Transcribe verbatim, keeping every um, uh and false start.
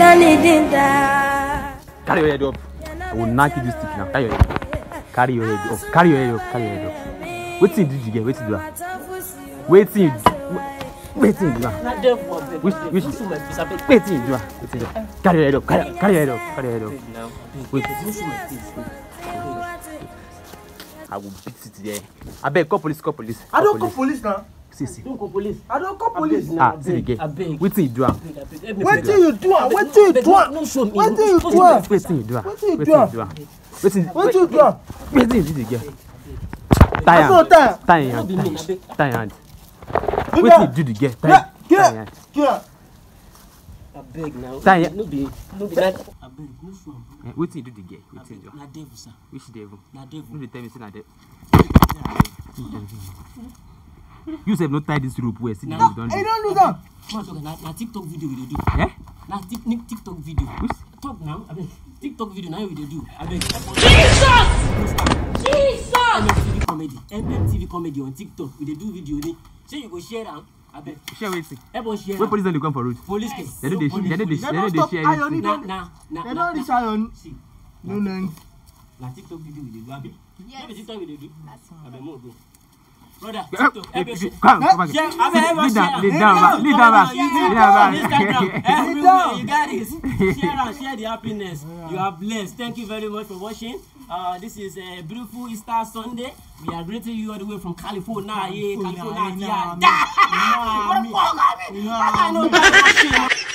Carry your head up. I will knock you this stick now. Carry your head up. Carry your head up. Carry your head up. Carry your head up. Wait till you get. Wait till you do. Wait till you do. Wait till you do. Which which wait till you do. Wait till you do. Carry your head up. Carry carry your head up. Carry your head up. Wait. I will beat it there. I beg, call police. Call police. I don't call police now. See, see. Don't call police. I don't call police. Ah, see again. Wait till you do. Wait till you do. Wait till you do. Wait till you do. Wait till you do. Wait till you do. Wait till Wait till you do. Wait till you do again. Tie your hand. Tie your hand. Tie your hand. Wait till you do the again. Tie your hand. I beg now. Tie your No be, no be that. I beg, no from. Wait till you do the again. Wait till you do. Na devil, sir. Which devil? Na devil. No dey tell me say na devil. You said no tie this rope where see now you don't do. I don't do that. Na na TikTok video we dey do. Eh? Na TikTok video. Which? Talk now. I beg. TikTok video now we dey do. I beg. Jesus! Jesus! M M T V comedy. M M T V comedy on TikTok. We dey do video dey. Say you go share am. I beg. Share wetin? Everyone share. Where police don't dey come for road? Police case. They don't dey they don't dey they don't dey share Iron anything. Na na na. They don't reach iron. See. No length. Na TikTok video we dey do. Abi. No be TikTok we dey do. I beg mo go. Brother, Eh, TikTok. eh, Every Come, come back. share. I beg everyone Lead down, share. lead down back, lead down back, lead down back. Instagram, everywhere, you got it. Share and share the happiness. You are blessed. Thank you very much for watching. Uh, this is a beautiful Easter Sunday. We are greeting you all the way from California. Yeah, California. Yeah. What the fuck, I mean? I know.